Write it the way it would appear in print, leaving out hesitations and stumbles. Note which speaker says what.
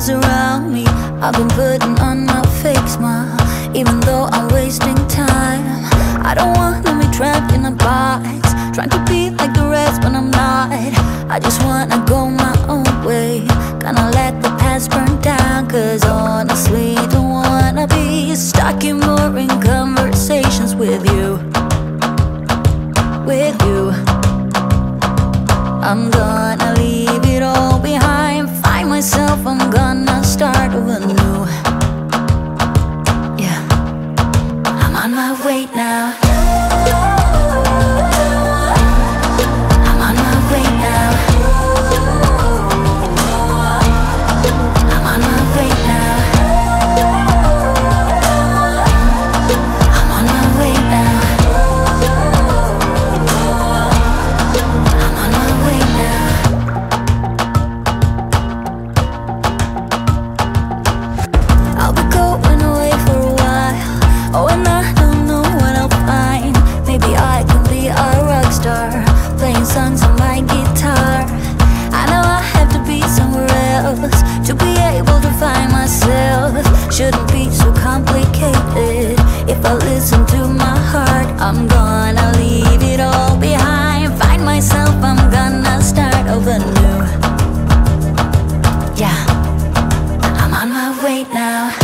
Speaker 1: things around me. I've been putting on my fake smile, even though I'm wasting time. I don't wanna be trapped in a box, trying to be like the rest but I'm not. I just wanna go my own way, gonna let the past burn down. Cause honestly, don't wanna be stuck in boring conversations with you. With you, I'm gonna leave it all behind, find myself, I'm gonna start over new. Yeah, I'm on my way now. I'm on my way now. I'm on my way now. I'm on my way now. I'm on my way now. I'll be going away for a while. Oh, and I don't know what I'll find. Maybe I can be a rock star, playing songs on my guitar. I know I have to be somewhere else to be able to find myself. Shouldn't be so complicated if I listen to my heart. I'm gonna leave it all behind, find myself, I'm gonna start over new. Yeah, I'm on my way now.